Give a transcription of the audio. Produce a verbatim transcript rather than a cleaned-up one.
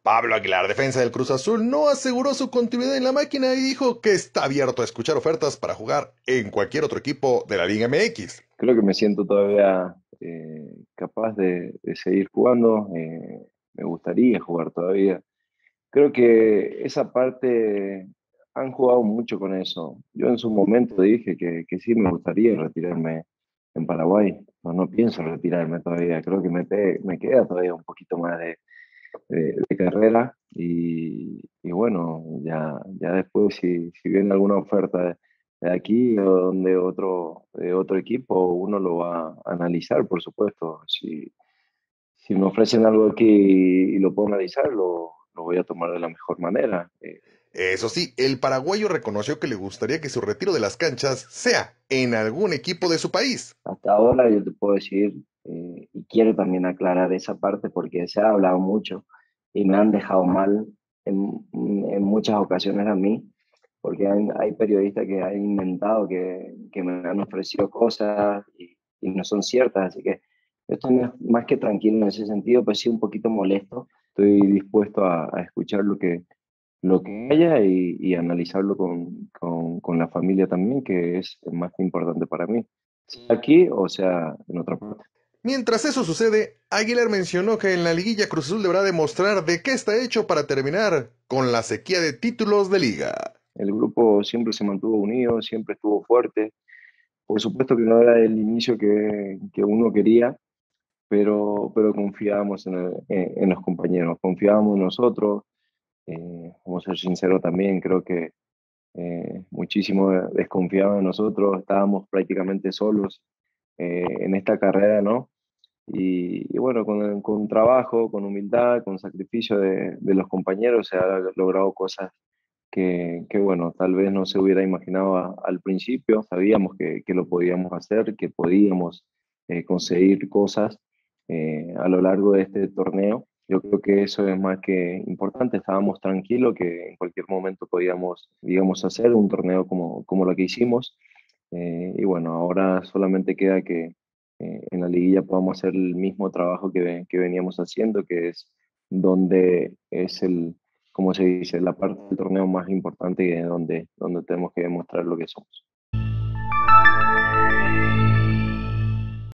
Pablo Aguilar, defensa del Cruz Azul, no aseguró su continuidad en la máquina y dijo que está abierto a escuchar ofertas para jugar en cualquier otro equipo de la Liga M X. Creo que me siento todavía eh, capaz de, de seguir jugando. Eh, me gustaría jugar todavía. Creo que esa parte han jugado mucho con eso. Yo en su momento dije que, que sí me gustaría retirarme en Paraguay. No, no pienso retirarme todavía. Creo que me, pe- me queda todavía un poquito más de, de- de carrera. Y, y bueno, ya, ya después si, si viene alguna oferta de, de aquí o de otro, de otro equipo, uno lo va a analizar, por supuesto. Si, si me ofrecen algo aquí y lo puedo analizar, lo, lo voy a tomar de la mejor manera. Eh, Eso sí, el paraguayo reconoció que le gustaría que su retiro de las canchas sea en algún equipo de su país. hasta ahora yo te puedo decir, eh, y quiero también aclarar esa parte porque se ha hablado mucho y me han dejado mal en, en muchas ocasiones a mí, porque hay, hay periodistas que han inventado que, que me han ofrecido cosas y, y no son ciertas, así que yo estoy más, más que tranquilo en ese sentido, pues sí un poquito molesto. Estoy dispuesto a, a escuchar lo que, lo que haya y, y analizarlo con, con, con la familia también, que es más que importante para mí, sea aquí o sea en otra parte. Mientras eso sucede, Aguilar mencionó que en la liguilla Cruz Azul deberá demostrar de qué está hecho para terminar con la sequía de títulos de liga. El grupo siempre se mantuvo unido, siempre estuvo fuerte. Por supuesto que no era el inicio que, que uno quería, pero, pero confiábamos en, el- en- en los compañeros, confiábamos en nosotros. Eh, vamos a ser sinceros también, creo que eh, muchísimo desconfiaban en nosotros, estábamos prácticamente solos eh, en esta carrera, ¿no? Y, y bueno, con, con trabajo, con humildad, con sacrificio de, de los compañeros se ha logrado cosas que, que, bueno, tal vez no se hubiera imaginado a- al principio. Sabíamos que, que lo podíamos hacer, que podíamos eh, conseguir cosas eh, a lo largo de este torneo. Yo creo que eso es más que importante. Estábamos tranquilos que en cualquier momento podíamos, digamos, hacer un torneo como, como lo que hicimos. Eh, y bueno, ahora solamente queda que eh, en la liguilla podamos hacer el mismo trabajo que, que veníamos haciendo, que es donde es el, como se dice, la parte del torneo más importante y donde, donde tenemos que demostrar lo que somos.